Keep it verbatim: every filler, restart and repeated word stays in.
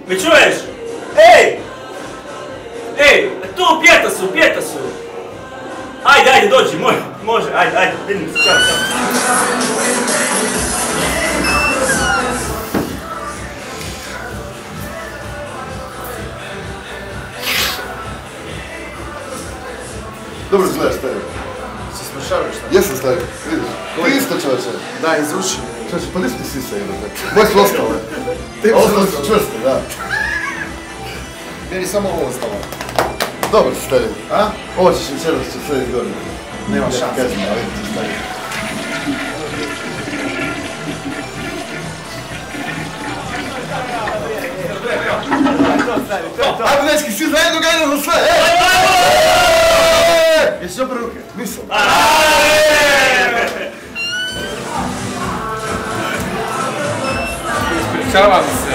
Me čuješ? Ej! Ej, tu Pietasu, Pietasu! Ajde, ajde, dođi, može, može, ajde, ajde, vidim se, čao, čao. Dobro izgledaš, Steve. Si smršavio šta? Jesam, Steve, vidiš. Ti isto, čovječe. Da, izruši. Čovječe, pa nisu ti sisa jebate. Moje su ostale. Ti Ostale su čvrste, da. Meni samo ovo ostalo. Dobro si, Steve. A? Ovo ćeš večeras će sve izgledati. Nema šanse. Kažem, a vidim ti, Steve. Ajmo, dečki, svi zajedno ga idemo za sve! Jesi dobro ruke? Nisam. Ispričavam se.